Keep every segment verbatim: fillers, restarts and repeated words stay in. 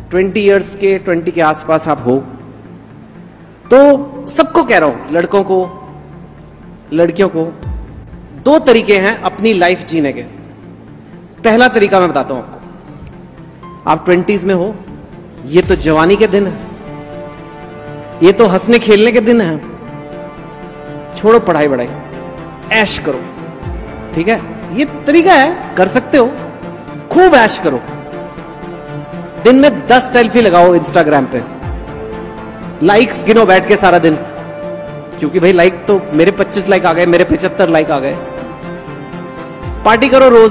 Twenty years के twenty के आसपास आप हो, तो सबको कह रहा हूं, लड़कों को लड़कियों को, दो तरीके हैं अपनी लाइफ जीने के। पहला तरीका मैं बताता हूं आपको। आप ट्वेंटीज में हो, ये तो जवानी के दिन है, ये तो हंसने खेलने के दिन है। छोड़ो पढ़ाई बढ़ाई, ऐश करो, ठीक है? ये तरीका है, कर सकते हो, खूब ऐश करो। दिन में दस सेल्फी लगाओ इंस्टाग्राम पे, लाइक्स गिनो बैठ के सारा दिन, क्योंकि भाई लाइक तो मेरे पच्चीस लाइक आ गए, मेरे पचहत्तर लाइक आ गए। पार्टी करो रोज,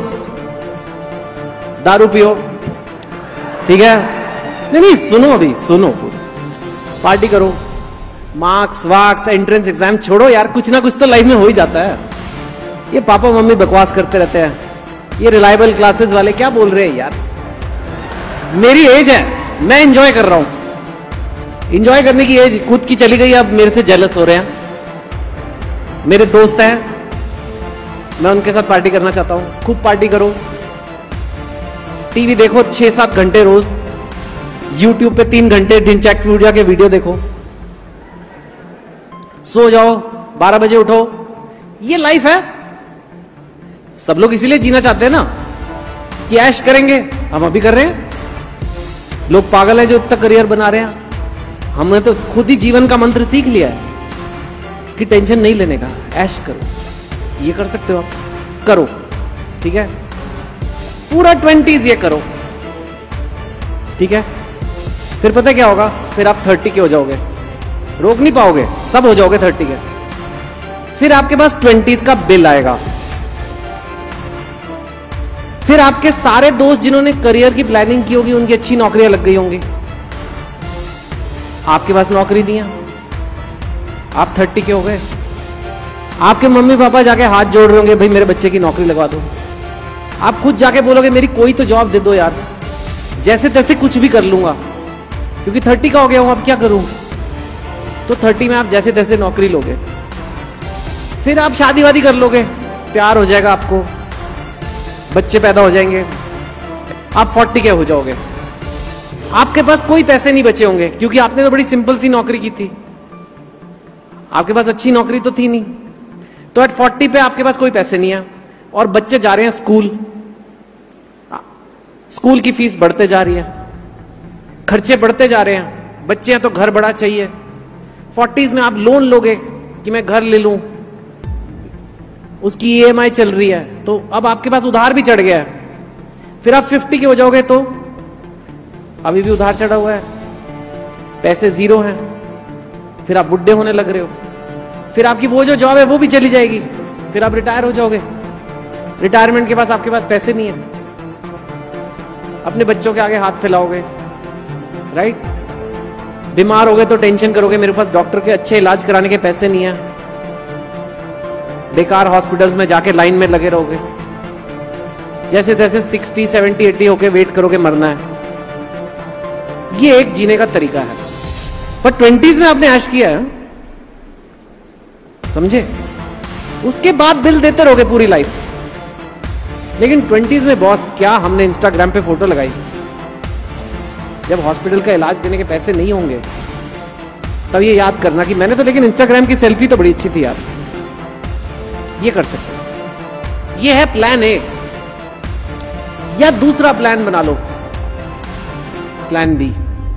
दारू पियो, ठीक है? नहीं नहीं सुनो, अभी सुनो, पार्टी करो, मार्क्स वार्क्स एंट्रेंस एग्जाम छोड़ो यार, कुछ ना कुछ तो लाइफ में हो ही जाता है। ये पापा मम्मी बकवास करते रहते हैं, ये रिलायबल क्लासेस वाले क्या बोल रहे हैं यार। मेरी एज है, मैं एंजॉय कर रहा हूं, एंजॉय करने की एज खुद की चली गई, अब मेरे से जेलस हो रहे हैं। मेरे दोस्त हैं, मैं उनके साथ पार्टी करना चाहता हूं, खूब पार्टी करो, टीवी देखो छह सात घंटे रोज, यूट्यूब पे तीन घंटे ढिंचैक पूजा के वीडियो देखो, सो जाओ, बारह बजे उठो। ये लाइफ है। सब लोग इसीलिए जीना चाहते हैं ना कि ऐश करेंगे, हम अभी कर रहे हैं। लोग पागल हैं जो इतना करियर बना रहे हैं। हमने तो खुद ही जीवन का मंत्र सीख लिया है कि टेंशन नहीं लेने का, ऐश करो। ये कर सकते हो आप, करो, ठीक है? पूरा ट्वेंटीज ये करो, ठीक है? फिर पता क्या होगा, फिर आप थर्टी के हो जाओगे, रोक नहीं पाओगे, सब हो जाओगे थर्टी के। फिर आपके पास ट्वेंटीज का बिल आएगा। फिर आपके सारे दोस्त जिन्होंने करियर की प्लानिंग की होगी, उनकी अच्छी नौकरियां लग गई होंगी, आपके पास नौकरी नहीं है, आप थर्टी के हो गए। आपके मम्मी पापा जाके हाथ जोड़ रहे होंगे, भाई मेरे बच्चे की नौकरी लगवा दो। आप खुद जाके बोलोगे मेरी कोई तो जॉब दे दो यार, जैसे तैसे कुछ भी कर लूंगा, क्योंकि थर्टी का हो गया हूं, अब क्या करूं? तो थर्टी में आप जैसे तैसे नौकरी लोगे, फिर आप शादी वादी कर लोगे, प्यार हो जाएगा आपको, बच्चे पैदा हो जाएंगे, आप फोर्टी के हो जाओगे। आपके पास कोई पैसे नहीं बचे होंगे, क्योंकि आपने तो बड़ी सिंपल सी नौकरी की थी, आपके पास अच्छी नौकरी तो थी नहीं। तो एट फोर्टी पे आपके पास कोई पैसे नहीं है, और बच्चे जा रहे हैं स्कूल, स्कूल की फीस बढ़ते जा रही है, खर्चे बढ़ते जा रहे हैं, बच्चे हैं तो घर बड़ा चाहिए। फोर्टीज में आप लोन लोगे कि मैं घर ले लूं, उसकी ई एम आई चल रही है, तो अब आपके पास उधार भी चढ़ गया है। फिर आप फिफ्टी के हो जाओगे तो अभी भी उधार चढ़ा हुआ है, पैसे जीरो हैं, फिर आप बुढ़े होने लग रहे हो, फिर आपकी वो जो जॉब है वो भी चली जाएगी, फिर आप रिटायर हो जाओगे। रिटायरमेंट के पास आपके पास पैसे नहीं है, अपने बच्चों के आगे हाथ फैलाओगे, राइट? बीमार हो गए तो टेंशन करोगे, मेरे पास डॉक्टर के अच्छे इलाज कराने के पैसे नहीं है, बेकार हॉस्पिटल्स में जाके लाइन में लगे रहोगे, जैसे तैसे सिक्सटी सेवेंटी एटी होके वेट करोगे, मरना है। ये एक जीने का तरीका है। पर ट्वेंटीज में आपने ऐश किया है, समझे? उसके बाद बिल देते रहोगे पूरी लाइफ। लेकिन ट्वेंटीज में बॉस, क्या हमने इंस्टाग्राम पे फोटो लगाई, जब हॉस्पिटल का इलाज देने के पैसे नहीं होंगे तब ये याद करना कि मैंने तो, लेकिन इंस्टाग्राम की सेल्फी तो बड़ी अच्छी थी यार। ये कर सकते हो। ये है प्लान ए। या दूसरा प्लान बना लो, प्लान बी,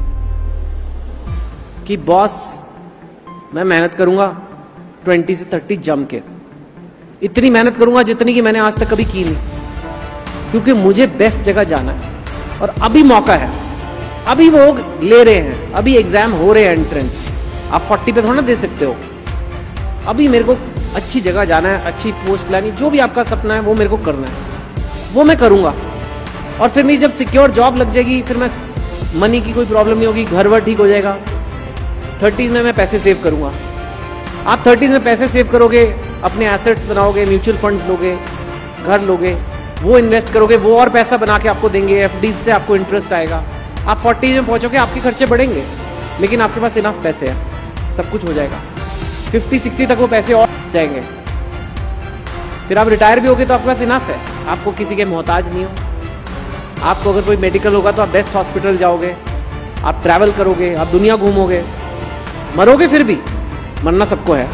कि बॉस मैं मेहनत करूंगा ट्वेंटी से थर्टी जम के, इतनी मेहनत करूंगा जितनी कि मैंने आज तक कभी की नहीं, क्योंकि मुझे बेस्ट जगह जाना है और अभी मौका है, अभी वो ले रहे हैं, अभी एग्जाम हो रहे हैं एंट्रेंस। आप फोर्टी पे थोड़ा ना दे सकते हो। अभी मेरे को अच्छी जगह जाना है, अच्छी पोस्ट प्लानिंग, जो भी आपका सपना है वो मेरे को करना है, वो मैं करूंगा। और फिर मेरी जब सिक्योर जॉब लग जाएगी, फिर मैं मनी की कोई प्रॉब्लम नहीं होगी, घर वर ठीक हो जाएगा। थर्टीज में मैं पैसे सेव करूंगा। आप थर्टीज में पैसे सेव करोगे, अपने एसेट्स बनाओगे, म्यूचुअल फंड्स लोगे, घर लोगे, वो इन्वेस्ट करोगे, वो और पैसा बना के आपको देंगे, एफडी से आपको इंटरेस्ट आएगा। आप फोर्टीज में पहुंचोगे, आपके खर्चे बढ़ेंगे, लेकिन आपके पास इनफ पैसे हैं, सब कुछ हो जाएगा। फिफ्टी सिक्सटी तक वो पैसे और जाएंगे, फिर आप रिटायर भी होगे तो आपके पास इनफ है, आपको किसी के मोहताज नहीं हो। आपको अगर कोई मेडिकल होगा तो आप बेस्ट हॉस्पिटल जाओगे, आप ट्रैवल करोगे, आप दुनिया घूमोगे, मरोगे फिर भी, मरना सबको है।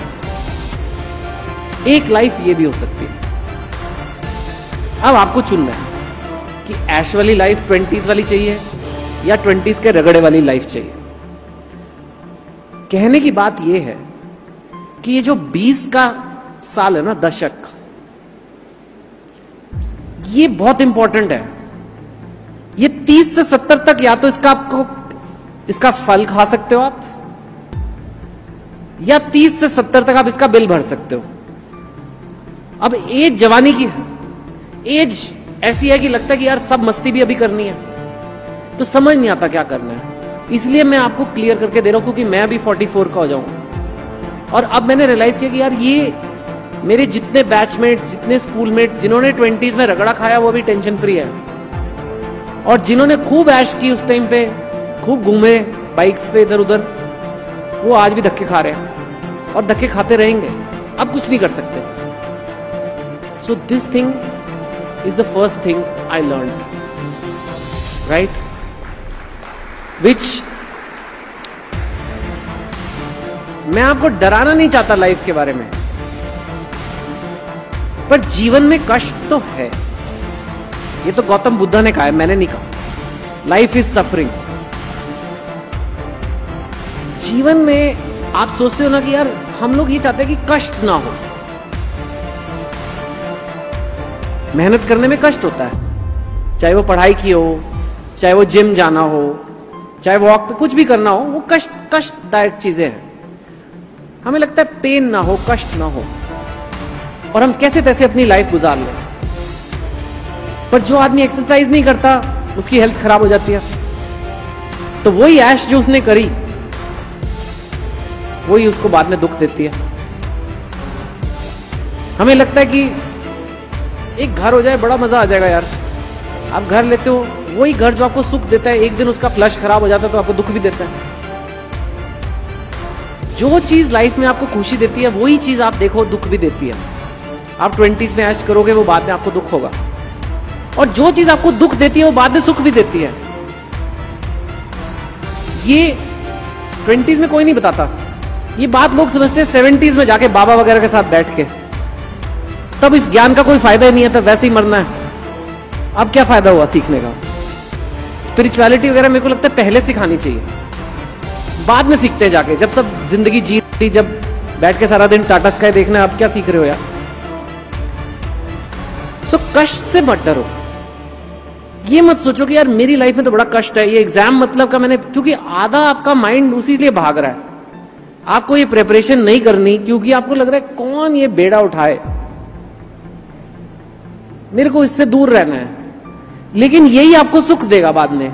एक लाइफ ये भी हो सकती है। अब आपको चुनना है कि ऐश वाली लाइफ ट्वेंटीज वाली चाहिए या ट्वेंटीज के रगड़े वाली लाइफ चाहिए। कहने की बात यह है कि ये जो बीस का साल है ना, दशक, ये बहुत इंपॉर्टेंट है। ये तीस से सत्तर तक या तो इसका आपको इसका फल खा सकते हो आप, या तीस से सत्तर तक आप इसका बिल भर सकते हो। अब एज जवानी की है, एज ऐसी है कि लगता है कि यार सब मस्ती भी अभी करनी है, तो समझ नहीं आता क्या करना है। इसलिए मैं आपको क्लियर करके दे रहा हूं, क्योंकि मैं अभी चौवालीस का हो जाऊंगा। और अब मैंने रियलाइज किया कि यार ये मेरे जितने बैचमेट्स, जितने स्कूलमेट्स जिन्होंने ट्वेंटीज में रगड़ा खाया वो भी टेंशन फ्री है, और जिन्होंने खूब ऐश की उस टाइम पे, खूब घूमे बाइक्स पे इधर उधर, वो आज भी धक्के खा रहे हैं और धक्के खाते रहेंगे। अब कुछ नहीं कर सकते। So this thing is the first thing I learned, right, which मैं आपको डराना नहीं चाहता लाइफ के बारे में, पर जीवन में कष्ट तो है। ये तो गौतम बुद्धा ने कहा है, मैंने नहीं कहा। Life is suffering. जीवन में आप सोचते हो ना कि यार हम लोग ये चाहते हैं कि कष्ट ना हो। मेहनत करने में कष्ट होता है, चाहे वो पढ़ाई की हो, चाहे वो जिम जाना हो, चाहे वॉक पे कुछ भी करना हो, वो कष्ट कष्टदायक चीजें हैं। हमें लगता है पेन ना हो, कष्ट ना हो, और हम कैसे तैसे अपनी लाइफ गुजार लें। पर जो आदमी एक्सरसाइज नहीं करता उसकी हेल्थ खराब हो जाती है। तो वही ऐश जो उसने करी वही उसको बाद में दुख देती है। हमें लगता है कि एक घर हो जाए बड़ा मजा आ जाएगा यार। आप घर लेते हो, वही घर जो आपको सुख देता है, एक दिन उसका फ्लश खराब हो जाता है तो आपको दुख भी देता है। जो चीज लाइफ में आपको खुशी देती है वही चीज आप देखो दुख भी देती है। आप ट्वेंटीज में ऐश करोगे वो बाद में आपको दुख होगा, और जो चीज आपको दुख देती है वो बाद में सुख भी देती है। ये ट्वेंटीज में कोई नहीं बताता। ये बात लोग समझते हैं सेवेंटीज में जाके बाबा वगैरह के साथ बैठ के, तब इस ज्ञान का कोई फायदा ही नहीं है, तब वैसे ही मरना है। अब क्या फायदा हुआ सीखने का? स्पिरिचुअलिटी वगैरह मेरे को लगता है पहले सिखानी चाहिए, बाद में सीखते हैं जाके, जब सब जिंदगी जी रही, जब बैठ के सारा दिन टाटा स्काई देखना है। अब क्या सीख रहे हो यार? सो कष्ट से मत डरो। ये मत सोचो कि यार मेरी लाइफ में तो बड़ा कष्ट है, ये एग्जाम मतलब का मैंने, क्योंकि आधा आपका माइंड उसी लिए भाग रहा है। आपको ये प्रिपरेशन नहीं करनी क्योंकि आपको लग रहा है कौन ये बेड़ा उठाए, मेरे को इससे दूर रहना है। लेकिन यही आपको सुख देगा बाद में।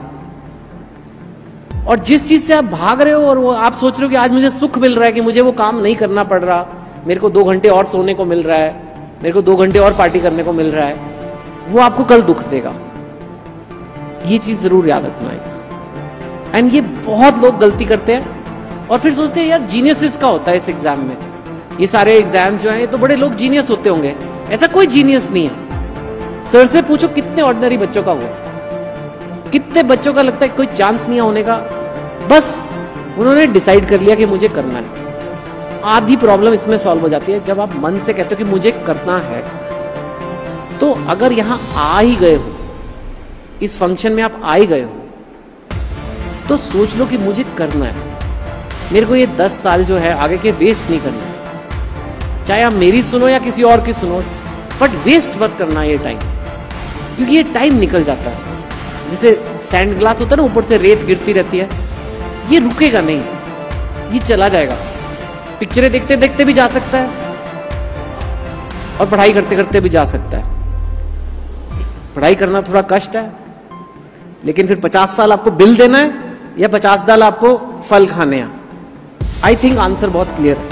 और जिस चीज से आप भाग रहे हो और वो आप सोच रहे हो कि आज मुझे सुख मिल रहा है कि मुझे वो काम नहीं करना पड़ रहा, मेरे को दो घंटे और सोने को मिल रहा है, मेरे को दो घंटे और पार्टी करने को मिल रहा है, वो आपको कल दुख देगा। ये चीज जरूर याद रखना है। एंड ये बहुत लोग गलती करते हैं और फिर सोचते हैं यार जीनियस इसका होता है इस एग्जाम में। ये सारे एग्जाम जो हैं ये तो बड़े लोग जीनियस होते होंगे। ऐसा कोई जीनियस नहीं है। सर से पूछो कितने ऑर्डिनरी बच्चों का हुआ, कितने बच्चों का लगता है कोई चांस नहीं है होने का, बस उन्होंने डिसाइड कर लिया कि मुझे करना है। आधी प्रॉब्लम इसमें सॉल्व हो जाती है जब आप मन से कहते हो कि मुझे करना है। तो अगर यहां आ ही गए हो, इस फंक्शन में आप आ ही गए हो, तो सोच लो कि मुझे करना है। मेरे को ये दस साल जो है आगे के वेस्ट नहीं करना। चाहे आप मेरी सुनो या किसी और की सुनो, बट वेस्ट मत करना ये टाइम, क्योंकि ये टाइम निकल जाता है। जैसे सैंड ग्लास होता है ना, ऊपर से रेत गिरती रहती है, ये रुकेगा नहीं, ये चला जाएगा। पिक्चरें देखते देखते भी जा सकता है और पढ़ाई करते करते भी जा सकता है। पढ़ाई करना थोड़ा कष्ट है, लेकिन फिर पचास साल आपको बिल देना है या पचास साल आपको फल खाने हैं? आई थिंक आंसर बहुत क्लियर है।